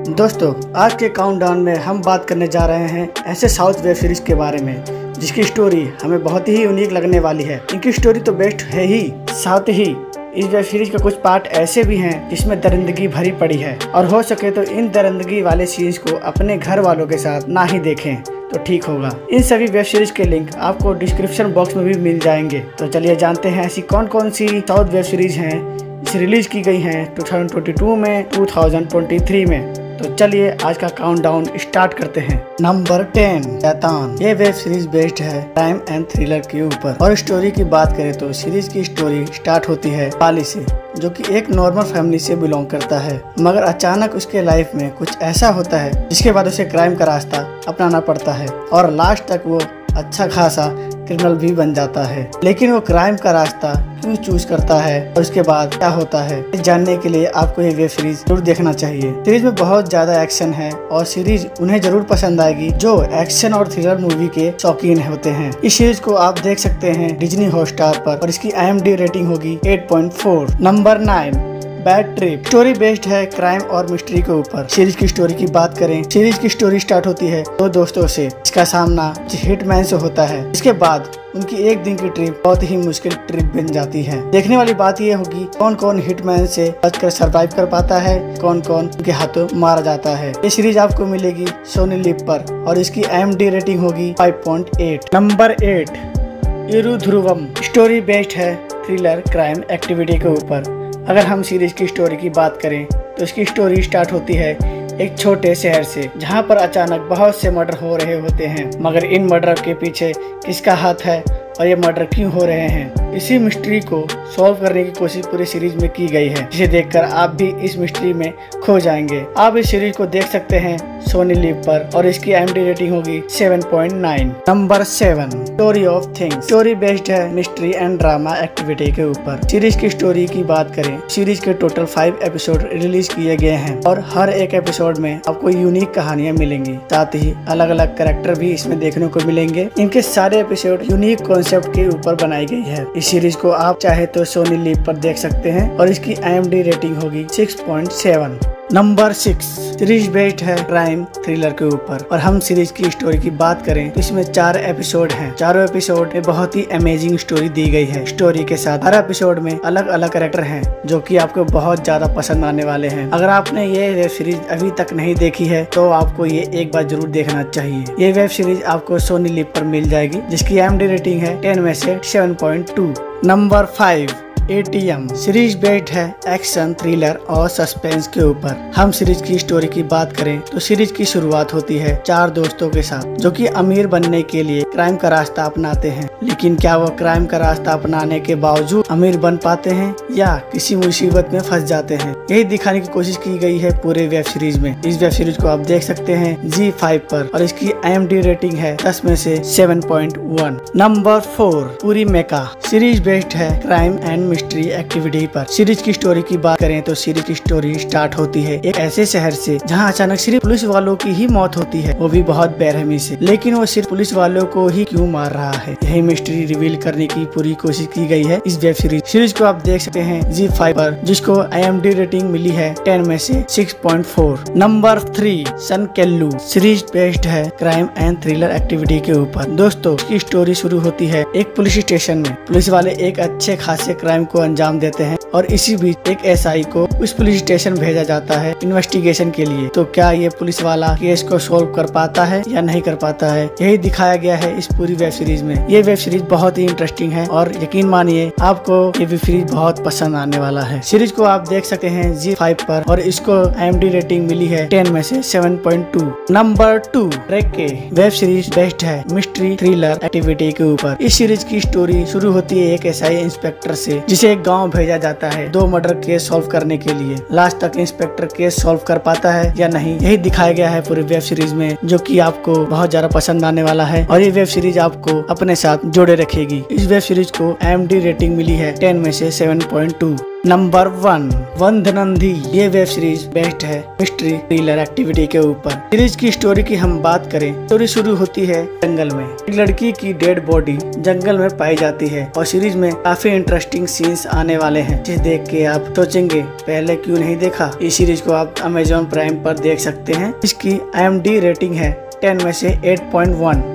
दोस्तों, आज के काउंटडाउन में हम बात करने जा रहे हैं ऐसे साउथ वेब सीरीज के बारे में जिसकी स्टोरी हमें बहुत ही यूनिक लगने वाली है। इनकी स्टोरी तो बेस्ट है ही, साथ ही इस वेब सीरीज के कुछ पार्ट ऐसे भी हैं जिसमें दरिंदगी भरी पड़ी है और हो सके तो इन दरिंदगी वाले सीरीज को अपने घर वालों के साथ ना ही देखें तो ठीक होगा। इन सभी वेब सीरीज के लिंक आपको डिस्क्रिप्शन बॉक्स में भी मिल जाएंगे। तो चलिए जानते हैं ऐसी कौन कौन सी साउथ वेब सीरीज हैं जिसे रिलीज की गई हैं 2022 में, 2023 में। तो चलिए आज का काउंटडाउन स्टार्ट करते हैं। नंबर 10, शैतान। ये वेब सीरीज बेस्ड है क्राइम एंड थ्रिलर के ऊपर और स्टोरी की बात करें तो सीरीज की स्टोरी स्टार्ट होती है पाली से, जो कि एक नॉर्मल फैमिली से बिलोंग करता है, मगर अचानक उसके लाइफ में कुछ ऐसा होता है जिसके बाद उसे क्राइम का रास्ता अपनाना पड़ता है और लास्ट तक वो अच्छा खासा क्रिमिनल भी बन जाता है। लेकिन वो क्राइम का रास्ता क्यों चूज करता है और उसके बाद क्या होता है, इस जानने के लिए आपको ये वेब सीरीज जरूर देखना चाहिए। सीरीज में बहुत ज्यादा एक्शन है और सीरीज उन्हें जरूर पसंद आएगी जो एक्शन और थ्रिलर मूवी के शौकीन होते हैं। इस सीरीज को आप देख सकते हैं डिज्नी हॉटस्टार पर और इसकी IMDb रेटिंग होगी 8.4। Number 9, bad trip. Story based है क्राइम और मिस्ट्री के ऊपर। सीरीज की स्टोरी की बात करें, सीरीज की स्टोरी स्टार्ट होती है दो दोस्तों से, इसका सामना हिटमैन से होता है। इसके बाद उनकी एक दिन की ट्रिप बहुत ही मुश्किल ट्रिप बन जाती है। देखने वाली बात यह होगी कौन कौन हिटमैन से बचकर सर्वाइव कर पाता है, कौन कौन उनके हाथों मारा जाता है। ये सीरीज आपको मिलेगी सोनी लिव पर और इसकी IMDb रेटिंग होगी 5.8। नंबर 8, इरुध्रुवम। स्टोरी बेस्ड है थ्रिलर क्राइम एक्टिविटी के ऊपर। अगर हम सीरीज की स्टोरी की बात करें तो इसकी स्टोरी स्टार्ट होती है एक छोटे शहर से, जहां पर अचानक बहुत से मर्डर हो रहे होते हैं, मगर इन मर्डर के पीछे किसका हाथ है और ये मर्डर क्यों हो रहे हैं, इसी मिस्ट्री को सॉल्व करने की कोशिश पूरी सीरीज में की गई है, जिसे देखकर आप भी इस मिस्ट्री में खो जाएंगे। आप इस सीरीज को देख सकते हैं सोनी लिव पर और इसकी IMDb रेटिंग होगी 7.9। Number 7, story of things. Story based है मिस्ट्री एंड ड्रामा एक्टिविटी के ऊपर। सीरीज की स्टोरी की बात करें, सीरीज के टोटल 5 एपिसोड रिलीज किए गए हैं और हर एक एपिसोड में आपको यूनिक कहानियां मिलेंगी, साथ ही अलग अलग कैरेक्टर भी इसमें देखने को मिलेंगे। इनके सारे एपिसोड यूनिक कॉन्सेप्ट के ऊपर बनाई गई है। इस सीरीज को आप चाहे तो सोनी लिव पर देख सकते हैं और इसकी IMDb रेटिंग होगी 6.7। नंबर 6, सीरीज बेस्ड है क्राइम थ्रिलर के ऊपर और हम सीरीज की स्टोरी की बात करें तो इसमें 4 एपिसोड हैं। चारों एपिसोड में बहुत ही अमेजिंग स्टोरी दी गई है। स्टोरी के साथ हर एपिसोड में अलग अलग कैरेक्टर हैं जो कि आपको बहुत ज्यादा पसंद आने वाले हैं। अगर आपने ये वेब सीरीज अभी तक नहीं देखी है तो आपको ये एक बार जरूर देखना चाहिए। ये वेब सीरीज आपको सोनी लिव पर मिल जाएगी जिसकी IMDb रेटिंग है 10 में से 7.2। Number 5, ATM। सीरीज बेस्ड है एक्शन थ्रिलर और सस्पेंस के ऊपर। हम सीरीज की स्टोरी की बात करें तो सीरीज की शुरुआत होती है 4 दोस्तों के साथ जो कि अमीर बनने के लिए क्राइम का रास्ता अपनाते हैं। लेकिन क्या वो क्राइम का रास्ता अपनाने के बावजूद अमीर बन पाते हैं या किसी मुसीबत में फंस जाते हैं, यही दिखाने की कोशिश की गई है पूरे वेब सीरीज में। इस वेब सीरीज को आप देख सकते हैं ZEE5 पर और इसकी IMDb रेटिंग है 10 में से 7.1। Number 4, Puli Meka. Series based है क्राइम एंड मिस्ट्री एक्टिविटी पर। सीरीज की स्टोरी की बात करें तो सीरीज की स्टोरी स्टार्ट होती है एक ऐसे शहर से जहां अचानक सिर्फ पुलिस वालों की ही मौत होती है, वो भी बहुत बेरहमी से। लेकिन वो सिर्फ पुलिस वालों को ही क्यों मार रहा है, यही मिस्ट्री रिवील करने की पूरी कोशिश की गई है इस वेब सीरीज। सीरीज को आप देख सकते हैं ZEE5 पर जिसको IMDb रेटिंग मिली है 10 में से 6.4। नंबर 3, सनकेल्लू। सीरीज बेस्ड है क्राइम एंड थ्रिलर एक्टिविटी के ऊपर। दोस्तों, की स्टोरी शुरू होती है एक पुलिस स्टेशन में। पुलिस वाले एक अच्छे खासे क्राइम को अंजाम देते हैं और इसी बीच एक SI को उस पुलिस स्टेशन भेजा जाता है इन्वेस्टिगेशन के लिए। तो क्या ये पुलिस वाला केस को सोल्व कर पाता है या नहीं कर पाता है, यही दिखाया गया है इस पूरी वेब सीरीज में। ये वेब सीरीज बहुत ही इंटरेस्टिंग है और यकीन मानिए आपको ये वेब सीरीज बहुत पसंद आने वाला है। सीरीज को आप देख सकते हैं ZEE5 पर और इसको IMDb रेटिंग मिली है 10 में से 7.2। नंबर 2, रेके। वेब सीरीज बेस्ड है मिस्ट्री थ्रिलर एक्टिविटी के ऊपर। इस सीरीज की स्टोरी शुरू होती है एक SI इंस्पेक्टर से जिसे एक गांव भेजा जाता है 2 मर्डर केस सॉल्व करने के लिए। लास्ट तक इंस्पेक्टर केस सॉल्व कर पाता है या नहीं, यही दिखाया गया है पूरी वेब सीरीज में, जो कि आपको बहुत ज्यादा पसंद आने वाला है और ये वेब सीरीज आपको अपने साथ जोड़े रखेगी। इस वेब सीरीज को IMDb रेटिंग मिली है 10 में से 7.2। नंबर 1 वंधनंधी। ये वेब सीरीज बेस्ड है मिस्ट्री थ्रिलर एक्टिविटी के ऊपर। सीरीज की स्टोरी की हम बात करें, स्टोरी शुरू होती है जंगल में। एक लड़की की डेड बॉडी जंगल में पाई जाती है और सीरीज में काफी इंटरेस्टिंग सीन्स आने वाले हैं, जिसे देख के आप सोचेंगे पहले क्यों नहीं देखा। इस सीरीज को आप Amazon प्राइम पर देख सकते हैं। इसकी IMDb रेटिंग है 10 में से 8.1।